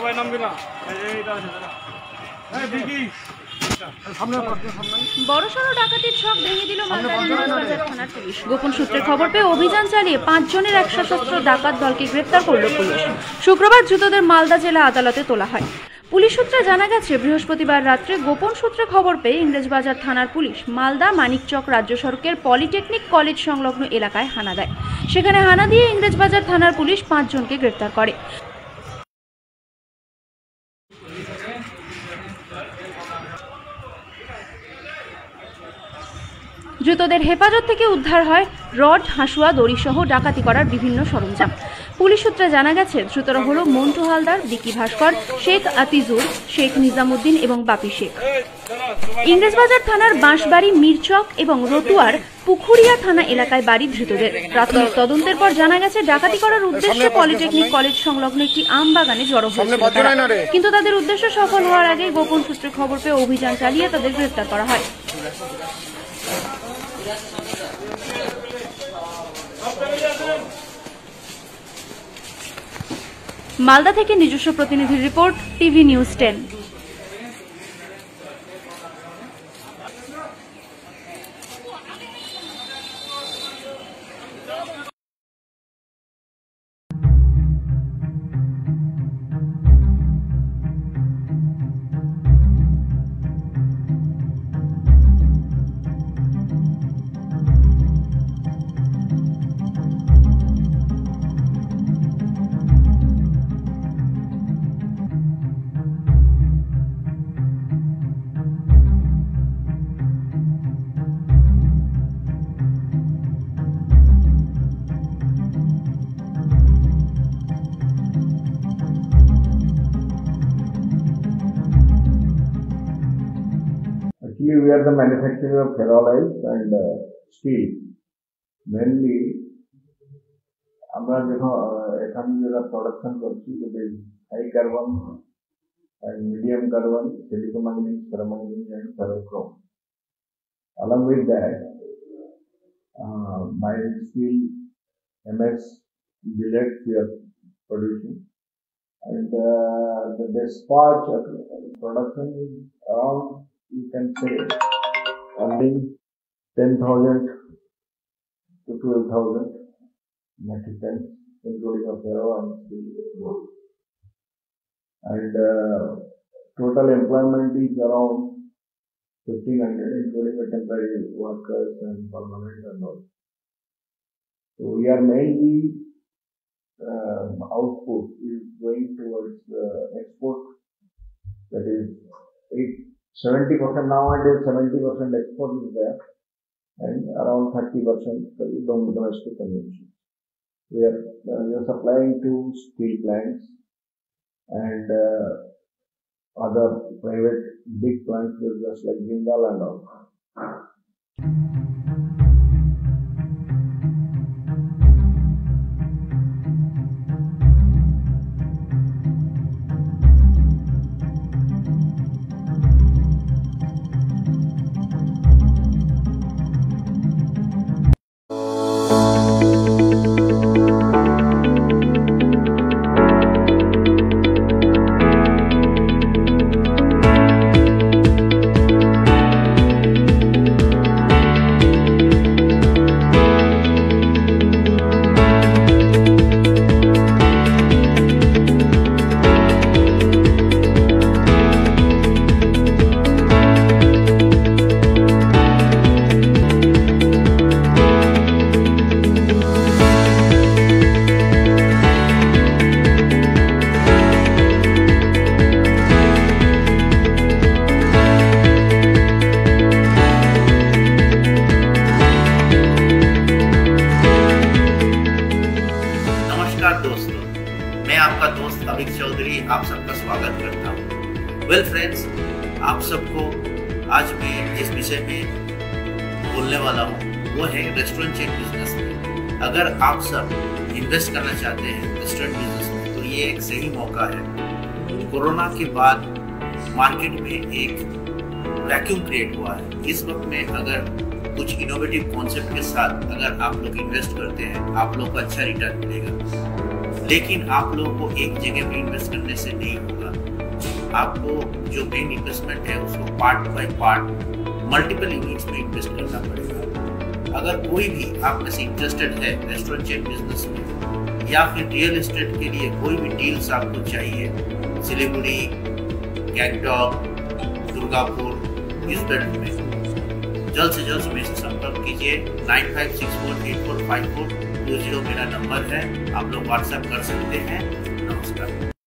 বড়সড় ডাকাতির ছক ভেঙে দিল মালদার ইংরেজবাজার থানার পুলিশ। গোপন সূত্রে খবর পেয়ে অভিযান চালিয়ে 5 জনের এক সশস্ত্র ডাকাত দলকে গ্রেপ্তার করল পুলিশ। শুক্রবার ধৃতদের মালদা জেলা আদালতে তোলা হয়। পুলিশ সূত্রে জানা গেছে, বৃহস্পতিবার রাত্রে গোপন সূত্রে খবর পেয়ে ইংরেজবাজার থানার পুলিশ মালদা মানিকচক রাজ্য সড়কের পলিটেকনিক কলেজ সংলগ্ন এলাকায় হানা দেয়। সেখানে হানা দিয়ে ইংরেজবাজার থানার পুলিশ 5 জনকে গ্রেপ্তার করে। ধৃতদের হেফাজত থেকে উদ্ধার হয় রড, হাসুয়া, দড়ি সহ ডাকাতি করার বিভিন্ন সরঞ্জাম। পুলিশ সূত্রে জানা গেছে, ধৃতরা হল মন্টু হালদার, বিকি ভাস্কর, শেখ আতিজুর, শেখ নিজামুদ্দিন এবং বাপি শেখ। ইংরেজবাজার থানার বাঁশবাড়ি, মিরচক এবং রতুয়ার পুকুরিয়া থানা এলাকায় বাড়ি ধৃতদের। প্রাথমিক তদন্তের পর জানা গেছে, ডাকাতি করার উদ্দেশ্যে পলিটেকনিক কলেজ সংলগ্ন একটি আম বাগানে জড়ো হয়েছিল তারা। কিন্তু তাদের উদ্দেশ্য সফল হওয়ার আগে গোপন সূত্রে খবর পেয়ে অভিযান চালিয়ে তাদের গ্রেপ্তার করা হয়। মালদা থেকে নিজস্ব প্রতিনিধির report, TV news 10। Actually, we are the manufacturer of ferroalloys and steel. Mainly, আমরা যখন এখানে যারা প্রোডাকশন করছি, high carbon and medium carbon, silicomanganese, ferromanganese and ferrochrome. Along with that, mild steel, MS billets we are producing, and the dispatch production is around, you can say, only 10,000 to 12,000 metric tons, including a ferro and steel. And total employment is around 1,500, including the temporary workers and permanent and all. So we are mainly output is going towards export. That is 70% nowadays, 70% export is there, and around 30% domestic consumption. We are supplying to steel plants and other private big plants just like Jindal and all. आप सबका स्वागत करता हूँ। Well friends, आप सबको आज मैं जिस विषय में बोलने वाला हूँ वो है रेस्टोरेंट चेन बिजनेस में। अगर आप सब इन्वेस्ट करना चाहते हैं रेस्टोरेंट बिजनेस में तो ये एक सही मौका है। कोरोना के बाद मार्केट में एक वैक्यूम क्रिएट हुआ है। इस वक्त में अगर कुछ इनोवेटिव कॉन्सेप्ट के साथ अगर आप लोग इन्वेस्ट करते हैं आप लोग को अच्छा रिटर्न मिलेगा, लेकिन आप लोगों को एक जगह पे इन्वेस्ट करने से नहीं होगा। आपको जो मेन इन्वेस्टमेंट है उसको part by part multiple units में इन्वेस्ट करना पड़ेगा। अगर कोई भी आप में से इंटरेस्टेड है रेस्टोरेंट चेन बिजनेस में या फिर रियल एस्टेट के लिए कोई भी डील्स आपको चाहिए, सिलीगुड़ी, गैंगटॉक, दुर्गापुर इस बेल्ट में, जल्द से जल्द मेरे से संपर्क कीजिए। 9564845420 मेरा नंबर है, आप लोग व्हाट्सएप कर सकते हैं। नमस्कार।